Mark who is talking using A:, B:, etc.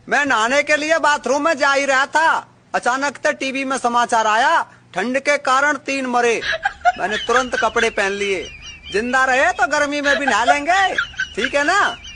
A: मैं नहाने के लिए बाथरूम में जा ही रहा था, अचानक से टीवी में समाचार आया, ठंड के कारण 3 मरे। मैंने तुरंत कपड़े पहन लिए। जिंदा रहे तो गर्मी में भी नहा लेंगे, ठीक है ना।